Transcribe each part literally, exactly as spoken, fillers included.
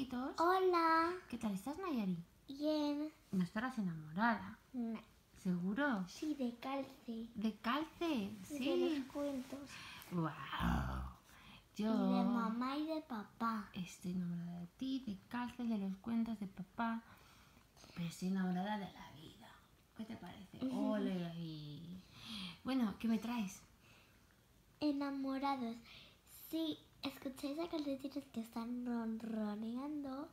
amiguitos. Hola. ¿Qué tal estás, Nayari? Bien. ¿No estarás enamorada? No. ¿Seguro? Sí, de calce. ¿De Calce? De Sí. los cuentos. ¡Wow! Yo Y de mamá y de papá. estoy enamorada de ti, de Calce, de los cuentos de papá. Pero estoy enamorada de la vida. ¿Qué te parece? ¡Ole ahí! Bueno, ¿qué me traes? Enamorados. Sí, escucháis a calcetines que están ronroneando.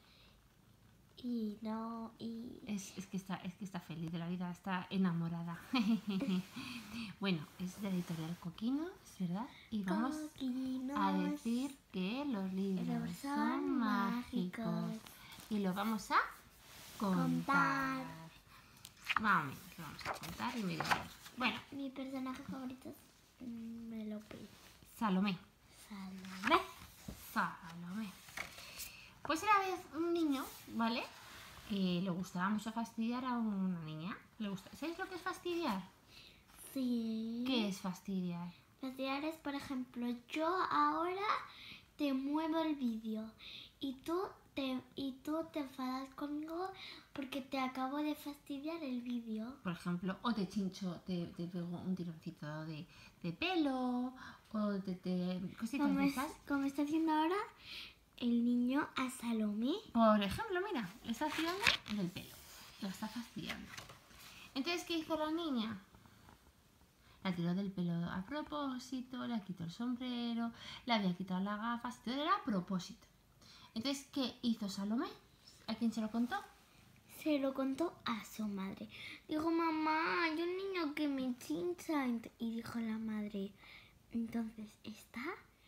Y no, y... Es, es, que está, es que está feliz de la vida, está enamorada. Bueno, es de la editorial Coquino, es verdad. Y vamos Coquinos. a decir que los libros Los son, son mágicos. mágicos. Y los vamos a contar. Contar. Vamos, que vamos a contar y medio leer. Bueno, Mi personaje favorito es Melope. Salomé. Salomé. Salomé. Pues era vez un niño, ¿vale? Que le gustaba mucho fastidiar a una niña. Le gusta... ¿Sabéis lo que es fastidiar? Sí. ¿Qué es fastidiar? Fastidiar es, por ejemplo, yo ahora te muevo el vídeo y tú te y tú te enfadas conmigo porque te acabo de fastidiar el vídeo. Por ejemplo, o te chincho, te, te pego un tironcito de, de pelo, o te, te cositas Como, de es, esas. como está haciendo ahora el niño a Salomé. Por ejemplo, mira, le está tirando del pelo, lo está fastidiando. Entonces, ¿qué hizo la niña? La tiró del pelo a propósito, le quitó el sombrero, le había quitado las gafas, todo era a propósito. Entonces, ¿qué hizo Salomé? ¿A quién se lo contó? Se lo contó a su madre. Dijo, mamá, hay un niño que me chincha. Y dijo la madre, entonces está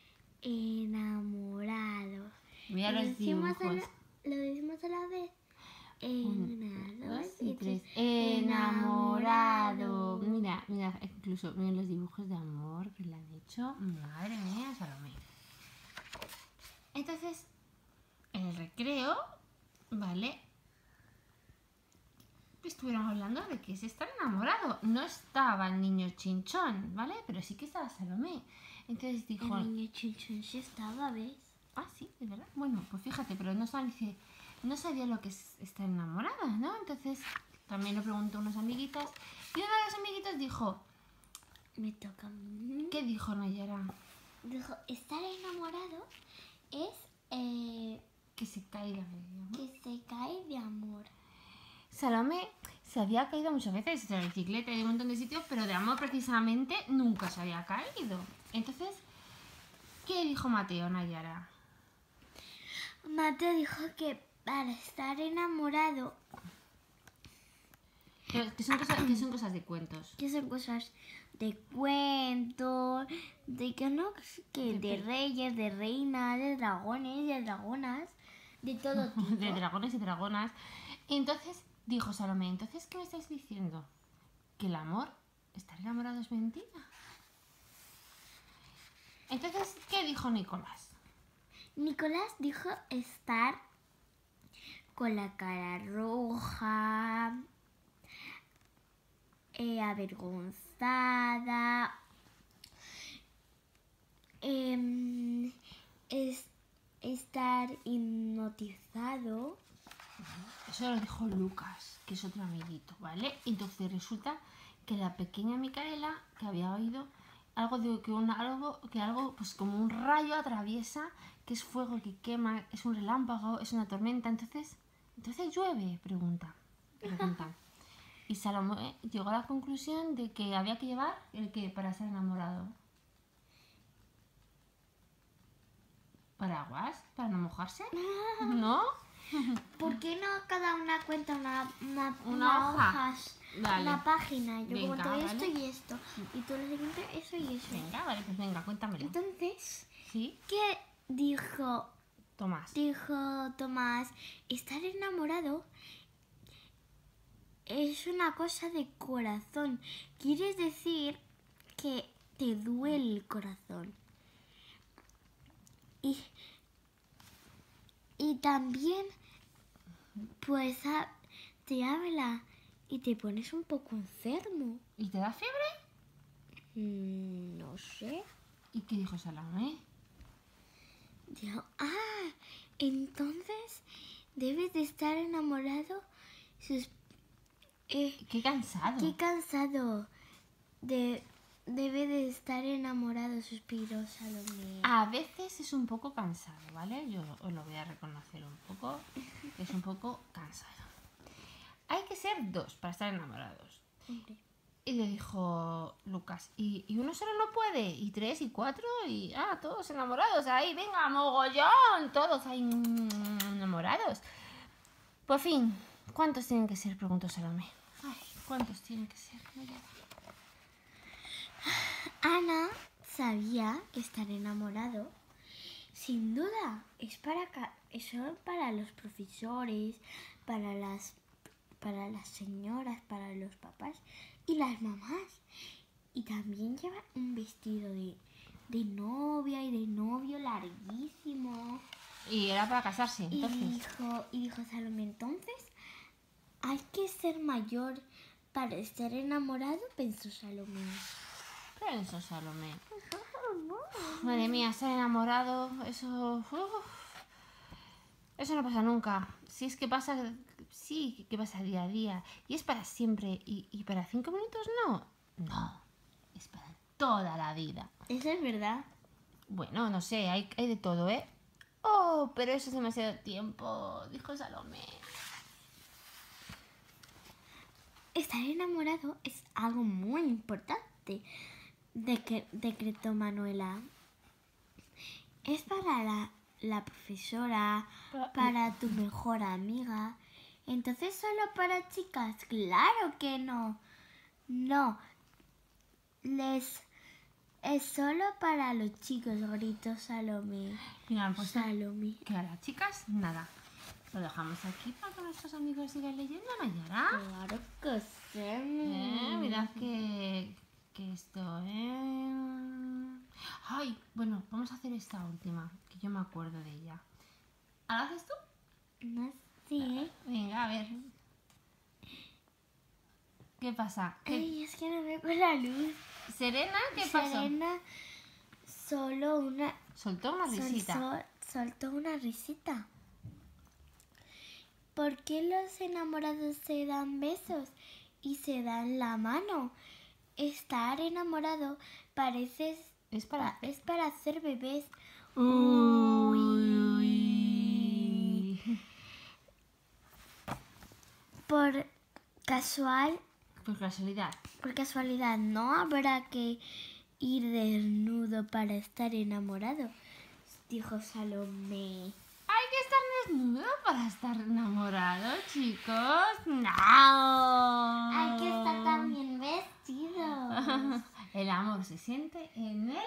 enamorado. Mira Lo los decimos a dibujos. la- Lo decimos a la vez. Una, Dos dos y tres. Enamorado. Enamorado. Mira, mira, incluso miren los dibujos de amor que le han hecho. Madre mía, Salomé. Entonces, en el recreo, ¿vale? Estuvieron hablando de que se está enamorado. No estaba el niño chinchón, ¿vale? Pero sí que estaba Salomé. Entonces dijo... El niño chinchón sí estaba, ¿ves? Ah, sí, de verdad. Bueno, pues fíjate, pero no sabía, dice, no sabía lo que es estar enamorada, ¿no? Entonces también le preguntó a unas amiguitas y una de las amiguitas dijo, Me toca a mí. ¿qué dijo Nayara? Dijo, estar enamorado es eh, Que se caiga de ella, ¿no? que se cae de amor. Salomé se había caído muchas veces de la bicicleta y de un montón de sitios, pero de amor precisamente nunca se había caído. Entonces, ¿qué dijo Mateo, Nayara? Mateo dijo que para estar enamorado, Pero que son cosas, que son cosas de cuentos. que son cosas de cuentos, de que no, que de reyes, de reinas, de dragones, de dragonas, de todo tipo. De dragones y dragonas. Entonces, dijo Salomé, ¿entonces qué me estáis diciendo? ¿Que el amor, estar enamorado es mentira? Entonces, ¿qué dijo Nicolás? Nicolás dijo estar con la cara roja, eh, avergonzada, eh, es, estar hipnotizado. Eso lo dijo Lucas, que es otro amiguito, ¿vale? Entonces resulta que la pequeña Micaela, que había oído algo de que un algo, que algo, pues como un rayo atraviesa, que es fuego que quema, es un relámpago, es una tormenta, entonces, entonces llueve, pregunta, pregunta. Y Salomé llegó a la conclusión de que había que llevar el que para estar enamorado. ¿Paraguas? ¿Para no mojarse? ¿No? ¿Por qué no cada una cuenta una, una, Una una hoja. hojas, Vale. una página? Yo Venga, como todo esto vale. y esto. Y tú lo siguiente, eso y eso. Venga, vale, pues venga, cuéntamelo. Entonces, ¿Sí? ¿qué dijo, Tomás. dijo Tomás? Estar enamorado es una cosa de corazón. Quiere decir que te duele el corazón. Y, y también, pues, a- te habla y te pones un poco enfermo. ¿Y te da fiebre? Mm, no sé. ¿Y qué dijo Salomé? Dijo, ah, entonces debes de estar enamorado. Sus, eh, Qué cansado. qué cansado. De, debe de estar enamorado, suspiró Salomé. A veces es un poco cansado, ¿vale? Yo os lo voy a reconocer un poco. Es un poco cansado. Hay que ser dos para estar enamorados. Hombre. Y le dijo Lucas, ¿y, y uno solo no puede? Y tres, y cuatro, y ah, todos enamorados ahí, venga, mogollón, todos ahí mm, enamorados. Por fin, ¿cuántos tienen que ser? Preguntó Salomé. Ay, ¿cuántos tienen que ser? No llega. Ana sabía que estar enamorado, sin duda, es para ca- eso para los profesores, para las, para las señoras, para los papás y las mamás. Y también lleva un vestido de, de novia y de novio larguísimo. Y era para casarse, Y entonces. dijo, y dijo Salomé, entonces, ¿hay que ser mayor para estar enamorado? Pensó Salomé. Pensó Salomé. Madre mía, estar enamorado, eso... uf, eso no pasa nunca. Si es que pasa, sí, que pasa día a día. Y es para siempre. ¿Y, y para cinco minutos no? No, es para toda la vida. Eso es verdad. Bueno, no sé, hay, hay de todo, ¿eh? Oh, pero eso es demasiado tiempo, dijo Salomé. Estar enamorado es algo muy importante, de decretó Manuela. Es para la, la profesora, para tu mejor amiga. Entonces, ¿solo para chicas? Claro que no. No. Les... Es solo para los chicos, gritó Salomé. Mira, pues Salomé. que a las chicas, nada. Lo dejamos aquí para que nuestros amigos sigan leyendo, Nayara. Claro que sí. Eh, mirad que, que esto, ¿eh? Ay, bueno, vamos a hacer esta última, que yo me acuerdo de ella. ¿La haces tú? No sé. Venga, a ver. ¿Qué pasa? ¿Qué- Ay, es que no veo con la luz. Serena, ¿qué pasó? Serena solo una... Soltó una risita. sol- soltó una risita. ¿Por qué los enamorados se dan besos y se dan la mano? Estar enamorado parece... Es para... es para hacer bebés. Uy. Por casual... Por casualidad. Por casualidad, no habrá que ir desnudo para estar enamorado, dijo Salomé. Hay que estar desnudo para estar enamorado, chicos. No. Hay que estar también vestido. El amor se siente en el...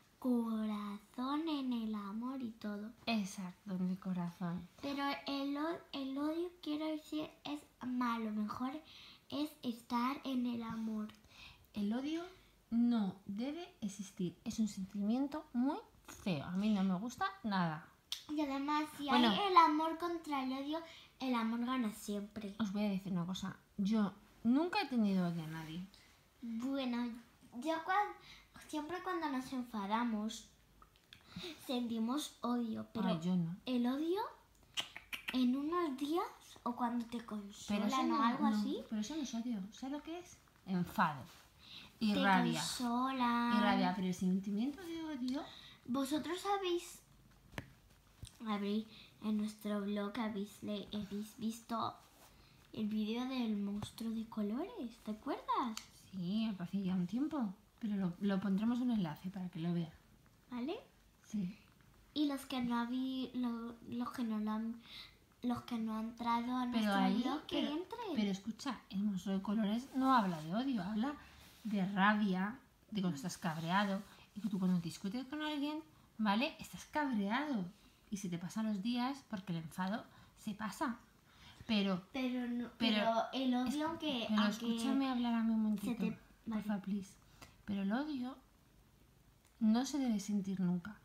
Corazón en el amor y todo. Exacto, en mi corazón. Pero el, o- el odio, quiero decir, es malo. Mejor es estar en el amor. El odio no debe existir. Es un sentimiento muy feo. A mí no me gusta nada. Y además, si Bueno. hay el amor contra el odio, el amor gana siempre. Os voy a decir una cosa. Yo nunca he tenido odio a nadie. Bueno, yo cuan- siempre cuando nos enfadamos sentimos odio, pero Ay, yo no. el odio en unos días o cuando te consolan eso o no, algo no, así, pero eso no es odio. ¿Sabes lo que es? Enfado. Y te rabia. consolan. Y rabia. Pero el sentimiento de odio... Vosotros habéis, habréis en nuestro blog habéis, le- habéis visto el vídeo del monstruo de colores, ¿te acuerdas? Sí, me parece ya un tiempo. Pero lo, lo pondremos un enlace para que lo vean. ¿Vale? Sí. Y los que no habí, lo- los que no lo han, los que no han entrado a Pero nuestro ahí... blog, que Pero, entren. pero escucha, el monstruo de colores no habla de odio. Habla de rabia, de cuando estás cabreado. Y que tú cuando discutes con alguien, ¿vale? Estás cabreado. Y se te pasan los días porque el enfado se pasa. Pero... Pero, no, Pero- pero, el odio, aunque, Pero aunque escúchame hablar a mí un momentito, se te- vale. porfa, please. Pero el odio no se debe sentir nunca.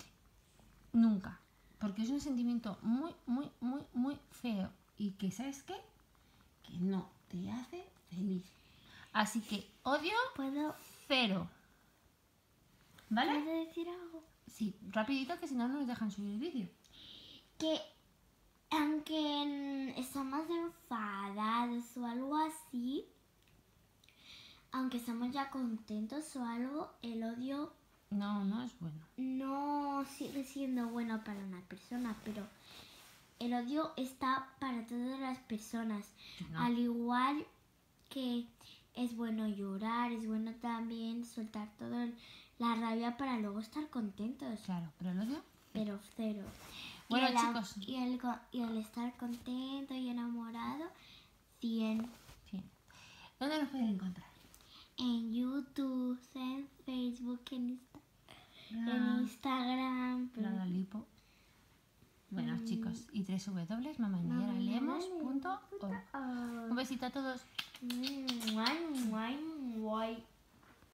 Nunca. Porque es un sentimiento muy, muy, muy, muy feo. Y que, ¿sabes qué? Que no te hace feliz. Así que odio ¿Puedo, cero. ¿Vale? ¿puedo decir algo? Sí, rapidito que si no no nos dejan subir el vídeo. que aunque mm, estamos enfadados o algo así, aunque estamos ya contentos o algo, el odio No, no es bueno. no sigue siendo bueno para una persona, pero el odio está para todas las personas. No. Al igual que es bueno llorar, es bueno también soltar toda la rabia para luego estar contentos. Claro, pero el odio. Pero cero. Bueno, y, el, am- chicos. y, el, go- y el estar contento y enamorado, cien. Sí. ¿Dónde nos pueden encontrar? En YouTube, en Facebook, en, Insta- Ah, en Instagram. pero- Laura Lipo. Bueno, Mm. chicos, y w w w punto mamanieraleemos punto org. Ah. Un besito a todos. Mm, guay, guay, guay.